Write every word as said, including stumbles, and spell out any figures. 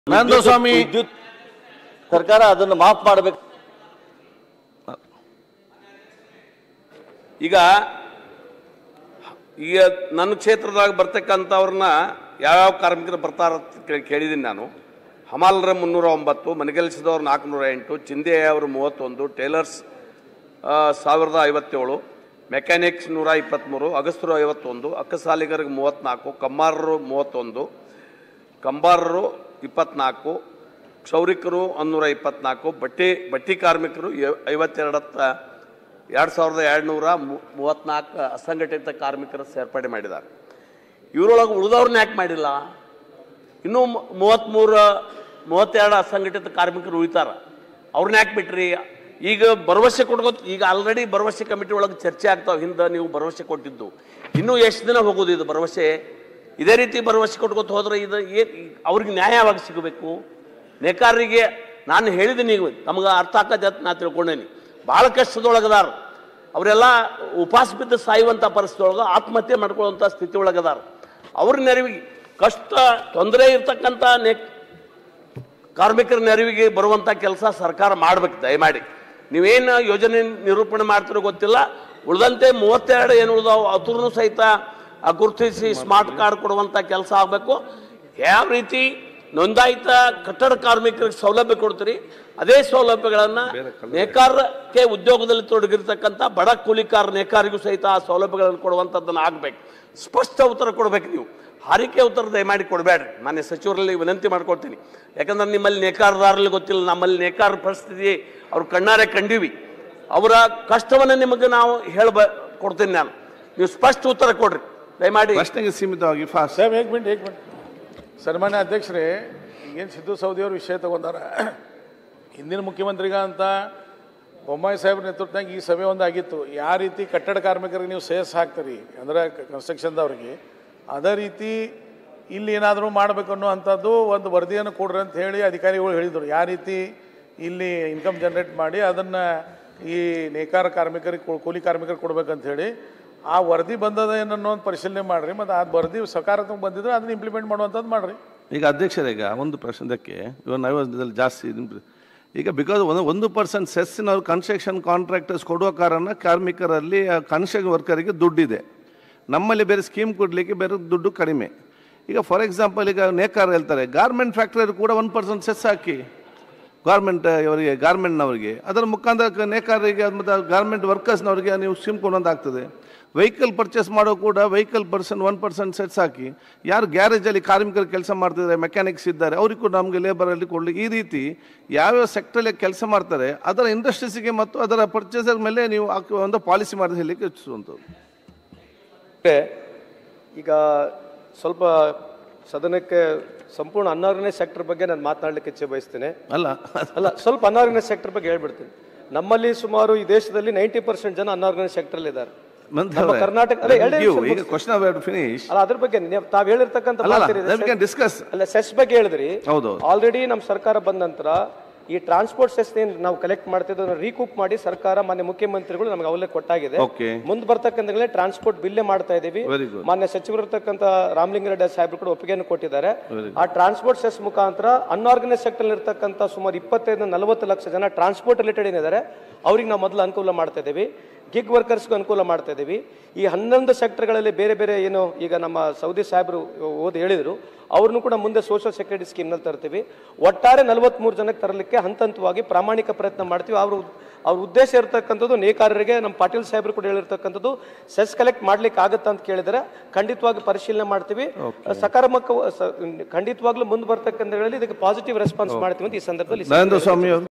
ನಂದು ಸ್ವಾಮಿ ವಿದ್ಯುತ್ ಸರ್ಕಾರ ಅದನ್ನು ಮಾಫ್ ಮಾಡಬೇಕು. ಈಗ ಈಗ ನನ್ನ ಕ್ಷೇತ್ರದಾಗ ಬರ್ತಕ್ಕಂಥವ್ರನ್ನ ಯಾವ್ಯಾವ ಕಾರ್ಮಿಕರು ಬರ್ತಾರ ಕೇಳಿದ್ದೀನಿ ನಾನು. ಹಮಾಲರ ಮುನ್ನೂರ ಒಂಬತ್ತು, ಮನೆಗೆಲಸದವ್ರು ನಾಲ್ಕುನೂರ ಎಂಟು, ಚಿಂದೆ ಅವರು ಮೂವತ್ತೊಂದು, ಟೇಲರ್ಸ್ ಸಾವಿರದ ಐವತ್ತೇಳು, ಮೆಕ್ಯಾನಿಕ್ಸ್ ನೂರ ಇಪ್ಪತ್ತ್ಮೂರು, ಅಗಸ್ತರು ಐವತ್ತೊಂದು, ಅಕ್ಕಸಾಲಿಗರಿಗೆ ಮೂವತ್ತ್ನಾಲ್ಕು, ಕಮ್ಮಾರರು ಮೂವತ್ತೊಂದು, ಕಂಬಾರರು ಇಪ್ಪತ್ನಾಲ್ಕು, ಕ್ಷೌರಿಕರು ಒಂದೂರ ಇಪ್ಪತ್ನಾಲ್ಕು, ಬಟ್ಟೆ ಬಟ್ಟಿ ಕಾರ್ಮಿಕರು ಐವತ್ತೆರಡತ್ತ ಎರಡು ಸಾವಿರದ ಎರಡುನೂರ ಮೂವತ್ತ್ನಾಲ್ಕು ಅಸಂಘಟಿತ ಕಾರ್ಮಿಕರು ಸೇರ್ಪಡೆ ಮಾಡಿದ್ದಾರೆ. ಇವರೊಳಗೆ ಉಳಿದವ್ರನ್ನ ಯಾಕೆ ಮಾಡಿಲ್ಲ? ಇನ್ನೂ ಮೂವತ್ತ್ಮೂರು ಮೂವತ್ತೆರಡು ಅಸಂಘಟಿತ ಕಾರ್ಮಿಕರು ಉಳಿತಾರೆ, ಅವ್ರನ್ನ ಯಾಕೆ ಬಿಟ್ರಿ? ಈಗ ಭರವಸೆ ಕೊಡ್ಬೋದು. ಈಗ ಆಲ್ರೆಡಿ ಭರವಸೆ ಕಮಿಟಿ ಒಳಗೆ ಚರ್ಚೆ ಆಗ್ತಾವೆ. ಹಿಂದೆ ನೀವು ಭರವಸೆ ಕೊಟ್ಟಿದ್ದು ಇನ್ನೂ ಎಷ್ಟು ದಿನ ಹೋಗೋದು ಇದು ಭರವಸೆ? ಇದೇ ರೀತಿ ಭರವಸೆ ಕೊಟ್ಕೊತ ಹೋದ್ರೆ ಇದು ಏನು ಅವ್ರಿಗೆ ನ್ಯಾಯ ಯಾವಾಗ ಸಿಗಬೇಕು? ನೇಕಾರರಿಗೆ ನಾನು ಹೇಳಿದ್ದೀನಿ, ಈಗ ನಮ್ಗೆ ಅರ್ಥ ಆಕತ್ತೆ ನಾ ತಿಳ್ಕೊಂಡೇನಿ. ಭಾಳ ಕಷ್ಟದೊಳಗದಾರ ಅವರೆಲ್ಲ, ಉಪವಾಸ ಬಿದ್ದು ಸಾಯುವಂಥ ಪರಿಸ್ಥಿತಿ ಒಳಗೆ ಆತ್ಮಹತ್ಯೆ ಮಾಡ್ಕೊಳ್ಳುವಂಥ ಸ್ಥಿತಿ ಒಳಗದಾರ. ಅವ್ರ ನೆರವಿಗೆ ಕಷ್ಟ ತೊಂದರೆ ಇರ್ತಕ್ಕಂಥ ನೆ ಕಾರ್ಮಿಕರ ನೆರವಿಗೆ ಬರುವಂಥ ಕೆಲಸ ಸರ್ಕಾರ ಮಾಡ್ಬೇಕು. ದಯಮಾಡಿ ನೀವೇನು ಯೋಜನೆ ನಿರೂಪಣೆ ಮಾಡ್ತಿರೋ ಗೊತ್ತಿಲ್ಲ, ಉಳಿದಂತೆ ಮೂವತ್ತೆರಡು ಏನು ಉಳಿದಾವು ಅದ್ರೂ ಸಹಿತ ಗುರುತಿಸಿ ಸ್ಮಾರ್ಟ್ ಕಾರ್ಡ್ ಕೊಡುವಂಥ ಕೆಲಸ ಆಗಬೇಕು. ಯಾವ ರೀತಿ ನೋಂದಾಯಿತ ಕಟ್ಟಡ ಕಾರ್ಮಿಕರಿಗೆ ಸೌಲಭ್ಯ ಕೊಡ್ತೀರಿ, ಅದೇ ಸೌಲಭ್ಯಗಳನ್ನು ನೇಕಾರಕ್ಕೆ ಉದ್ಯೋಗದಲ್ಲಿ ತೊಡಗಿರ್ತಕ್ಕಂಥ ಬಡ ಕೂಲಿಕಾರ ನೇಕಾರಿಗೂ ಸಹಿತ ಆ ಸೌಲಭ್ಯಗಳನ್ನು ಕೊಡುವಂಥದ್ದನ್ನು ಆಗಬೇಕು. ಸ್ಪಷ್ಟ ಉತ್ತರ ಕೊಡ್ಬೇಕು. ನೀವು ಹಾರಿಕೆ ಉತ್ತರ ದಯಮಾಡಿ ಕೊಡಬೇಡ್ರಿ. ಮಾನ್ಯ ಸಚಿವರಲ್ಲಿ ವಿನಂತಿ ಮಾಡ್ಕೊಳ್ತೀನಿ. ಯಾಕಂದ್ರೆ ನಿಮ್ಮಲ್ಲಿ ನೇಕಾರದಾರಲ್ಲಿ ಗೊತ್ತಿಲ್ಲ, ನಮ್ಮಲ್ಲಿ ನೇಕಾರ ಪರಿಸ್ಥಿತಿ ಅವ್ರು ಕಣ್ಣಾರೆ ಕಂಡೀವಿ. ಅವರ ಕಷ್ಟವನ್ನು ನಿಮಗೆ ನಾವು ಹೇಳ್ಬ ಕೊಡ್ತೀನಿ ನಾನು. ನೀವು ಸ್ಪಷ್ಟ ಉತ್ತರ ಕೊಡ್ರಿ ದಯಮಾಡಿ. ಪ್ರಶ್ನೆಗೆ ಸೀಮಿತವಾಗಿ ಫಾಸ್ಟ್ ಸಾಹೇಬ್ ಏಕ್ ಮಿನಿಟ್ ಏಕ್ ಮಿನಿಟ್ ಸನ್ಮಾನ್ಯ ಅಧ್ಯಕ್ಷರೇ, ಈಗೇನು ಸಿದ್ದು ಸೌದಿಯವರು ವಿಷಯ ತಗೊಂಡಾರ, ಹಿಂದಿನ ಮುಖ್ಯಮಂತ್ರಿಗ ಅಂತ ಬೊಮ್ಮಾಯಿ ಸಾಹೇಬ್ರ ನೇತೃತ್ವದಾಗ ಈ ಸಭೆ ಒಂದು ಆಗಿತ್ತು. ಯಾವ ರೀತಿ ಕಟ್ಟಡ ಕಾರ್ಮಿಕರಿಗೆ ನೀವು ಸೇಸ್ ಹಾಕ್ತೀರಿ ಅಂದರೆ ಕನ್ಸ್ಟ್ರಕ್ಷನ್ದವ್ರಿಗೆ, ಅದೇ ರೀತಿ ಇಲ್ಲಿ ಏನಾದರೂ ಮಾಡಬೇಕು ಅನ್ನುವಂಥದ್ದು ಒಂದು ವರದಿಯನ್ನು ಕೊಡ್ರಿ ಅಂತ ಹೇಳಿ ಅಧಿಕಾರಿಗಳು ಹೇಳಿದರು. ಯಾವ ರೀತಿ ಇಲ್ಲಿ ಇನ್ಕಮ್ ಜನ್ರೇಟ್ ಮಾಡಿ ಅದನ್ನು ಈ ನೇಕಾರ ಕಾರ್ಮಿಕರಿಗೆ ಕೂಲಿ ಕಾರ್ಮಿಕರಿಗೆ ಕೊಡ್ಬೇಕಂತ ಹೇಳಿ ಆ ವರದಿ ಬಂದದ ಏನನ್ನೋ ಒಂದು ಪರಿಶೀಲನೆ ಮಾಡಿರಿ. ಮತ್ತು ಆ ವರದಿ ಸಕಾರಾತ್ಮಕ ಬಂದಿದ್ರೆ ಅದನ್ನ ಇಂಪ್ಲಿಮೆಂಟ್ ಮಾಡುವಂಥದ್ದು ಮಾಡಿರಿ. ಈಗ ಅಧ್ಯಕ್ಷರೀಗ ಒಂದು ಪ್ರಶ್ನೆದಕ್ಕೆ ಇವನ್ ಐವತ್ತಲ್ಲಿ ಜಾಸ್ತಿ ಈಗ ಬಿಕಾಸ್ ಒಂದು ಒಂದು ಪರ್ಸೆಂಟ್ ಸೆಸ್ಸಿನವ್ರು ಕನ್ಸ್ಟ್ರಕ್ಷನ್ ಕಾಂಟ್ರಾಕ್ಟರ್ಸ್ ಕೊಡುವ ಕಾರಣ ಕಾರ್ಮಿಕರಲ್ಲಿ ಕನ್ಸ್ಟ್ರಕ್ಷನ್ ವರ್ಕರಿಗೆ ದುಡ್ಡಿದೆ. ನಮ್ಮಲ್ಲಿ ಬೇರೆ ಸ್ಕೀಮ್ ಕೊಡಲಿಕ್ಕೆ ಬೇರೆ ದುಡ್ಡು ಕಡಿಮೆ. ಈಗ ಫಾರ್ ಎಕ್ಸಾಂಪಲ್ ಈಗ ನೇಕಾರ ಹೇಳ್ತಾರೆ ಗಾರ್ಮೆಂಟ್ ಫ್ಯಾಕ್ಟ್ರಿ ಕೂಡ ಒನ್ ಪರ್ಸೆಂಟ್ ಸೆಸ್ ಹಾಕಿ ಗಾರ್ಮೆಂಟ್ ಅವರಿಗೆ ಗಾರ್ಮೆಂಟ್ನವರಿಗೆ, ಅದರ ಮುಖಾಂತರ ನೇಕಾರರಿಗೆ ಮತ್ತು ಗಾರ್ಮೆಂಟ್ ವರ್ಕರ್ಸ್ನವ್ರಿಗೆ ನೀವು ಸ್ಕೀಮ್ ಕೊಡೋದಾಗ್ತದೆ. ವೆಹಿಕಲ್ ಪರ್ಚೇಸ್ ಮಾಡೋ ಕೂಡ ವೆಹಿಕಲ್ ಪರ್ಸನ್ ಒನ್ ಪರ್ಸೆಂಟ್ ಸೆಟ್ಸ್ ಹಾಕಿ, ಯಾರು ಗ್ಯಾರೇಜಲ್ಲಿ ಕಾರ್ಮಿಕರು ಕೆಲಸ ಮಾಡ್ತಿದ್ದಾರೆ, ಮೆಕ್ಯಾನಿಕ್ಸ್ ಇದ್ದಾರೆ, ಅವ್ರಿಗೆ ಕೂಡ ನಮಗೆ ಲೇಬರಲ್ಲಿ ಕೊಡಲಿ. ಈ ರೀತಿ ಯಾವ್ಯಾವ ಸೆಕ್ಟ್ರಲ್ಲಿ ಕೆಲಸ ಮಾಡ್ತಾರೆ ಅದರ ಇಂಡಸ್ಟ್ರೀಸಿಗೆ ಮತ್ತು ಅದರ ಪರ್ಚೇಸರ್ ಮೇಲೆ ನೀವು ಒಂದು ಪಾಲಿಸಿ ಮಾಡಿ ಹೇಳಲಿಕ್ಕೆ ಇಚ್ಛಿಸುವಂಥದ್ದು. ಈಗ ಸ್ವಲ್ಪ ಸದನಕ್ಕೆ ಸಂಪೂರ್ಣ ಅನ್ಆರ್ಗನೈಸ್ ಸೆಕ್ಟರ್ ಬಗ್ಗೆ ನಾನು ಮಾತನಾಡಲಿಕ್ಕೆ ಇಚ್ಛೆ ಬಯಸ್ತೇನೆ. ಅಲ್ಲ ಅಲ್ಲ ಸ್ವಲ್ಪ ಅನ್ಆರ್ಗನೈಸ್ ಸೆಕ್ಟರ್ ಬಗ್ಗೆ ಹೇಳ್ಬಿಡ್ತೀನಿ. ನಮ್ಮಲ್ಲಿ ಸುಮಾರು ಈ ದೇಶದಲ್ಲಿ ನೈಂಟಿ ಪರ್ಸೆಂಟ್ ಜನ ಅನ್ಆರ್ಗನೈಸ್ ಸೆಕ್ಟರ್ ಇದ್ದಾರೆ. ಕರ್ನಾಟಕ ಅದ್ರ ಬಗ್ಗೆ ತಾವ್ ಹೇಳಿರ್ತಕ್ಕಂಥ ಅಲ್ಲ ಸೆಸ್ ಬಗ್ಗೆ ಹೇಳಿದ್ರಿ. ಆಲ್ರೆಡಿ ನಮ್ ಸರ್ಕಾರ ಬಂದ ನಂತರ ಈ ಟ್ರಾನ್ಸ್ಪೋರ್ಟ್ ಸೆಸ್ ಏನ್ ನಾವು ಕಲೆಕ್ಟ್ ಮಾಡ್ತಿದ್ದ ರೀಕೂಪ್ ಮಾಡಿ ಸರ್ಕಾರ ಮಾನ್ಯ ಮುಖ್ಯಮಂತ್ರಿಗಳು ನಮ್ಗೆ ಅವಲೇ ಕೊಟ್ಟಾಗಿದೆ. ಮುಂದೆ ಬರ್ತಕ್ಕಂಥ ಟ್ರಾನ್ಸ್ಪೋರ್ಟ್ ಬಿಲ್ಲೇ ಮಾಡ್ತಾ ಇದೀವಿ. ಮಾನ್ಯ ಸಚಿವರು ಇರ್ತಕ್ಕಂಥ ರಾಮಲಿಂಗಾರೆಡ್ಡಿ ಸಾಹೇಬ್ರು ಕೂಡ ಒಪ್ಪಿಗೆಯನ್ನು ಕೊಟ್ಟಿದ್ದಾರೆ. ಆ ಟ್ರಾನ್ಸ್ಪೋರ್ಟ್ ಸೆಸ್ ಮುಖಾಂತರ ಅನ್ಆರ್ಗನೈಸ್ ಸೆಕ್ಟರ್ ಇರ್ತಕ್ಕಂಥ ಸುಮಾರು ಇಪ್ಪತ್ತೈದು ನಲವತ್ತು ಲಕ್ಷ ಜನ ಟ್ರಾನ್ಸ್ಪೋರ್ಟ್ ರಿಲೇಟೆಡ್ ಏನಿದ್ದಾರೆ ಅವ್ರಿಗೆ ನಾವು ಮೊದಲು ಅನುಕೂಲ ಮಾಡ್ತಾ ಇದೀವಿ. ಗಿಗ್ ವರ್ಕರ್ಸ್ಗೂ ಅನುಕೂಲ ಮಾಡ್ತಾ ಇದೀವಿ. ಈ ಹನ್ನೊಂದು ಸೆಕ್ಟರ್ಗಳಲ್ಲಿ ಬೇರೆ ಬೇರೆ ಏನು ಈಗ ನಮ್ಮ ಸೌದಿ ಸಾಹೇಬರು ಓದಿ ಹೇಳಿದ್ರು, ಅವ್ರನ್ನು ಕೂಡ ಮುಂದೆ ಸೋಷಿಯಲ್ ಸೆಕ್ಯೂರಿಟಿ ಸ್ಕೀಮ್ನಲ್ಲಿ ತರ್ತೀವಿ. ಒಟ್ಟಾರೆ ನಲವತ್ಮೂರು ಜನಕ್ಕೆ ತರಲಿಕ್ಕೆ ಹಂತ ಹಂತವಾಗಿ ಪ್ರಾಮಾಣಿಕ ಪ್ರಯತ್ನ ಮಾಡ್ತೀವಿ. ಅವರು ಅವ್ರ ಉದ್ದೇಶ ಇರತಕ್ಕಂಥದ್ದು ನೇಕಾರರಿಗೆ ನಮ್ಮ ಪಾಟೀಲ್ ಸಾಹೇಬರು ಕೂಡ ಹೇಳಿರ್ತಕ್ಕಂಥದ್ದು ಸೆಸ್ ಕಲೆಕ್ಟ್ ಮಾಡ್ಲಿಕ್ಕೆ ಆಗುತ್ತಾ ಅಂತ ಕೇಳಿದರೆ ಖಂಡಿತವಾಗಿ ಪರಿಶೀಲನೆ ಮಾಡ್ತೀವಿ. ಸಕಾರಾತ್ಮಕ ಖಂಡಿತವಾಗ್ಲೂ ಮುಂದೆ ಬರ್ತಕ್ಕಂಥ ಇದಕ್ಕೆ ಪಾಸಿಟಿವ್ ರೆಸ್ಪಾನ್ಸ್ ಮಾಡ್ತೀವಿ ಅಂತ ಈ ಸಂದರ್ಭದಲ್ಲಿ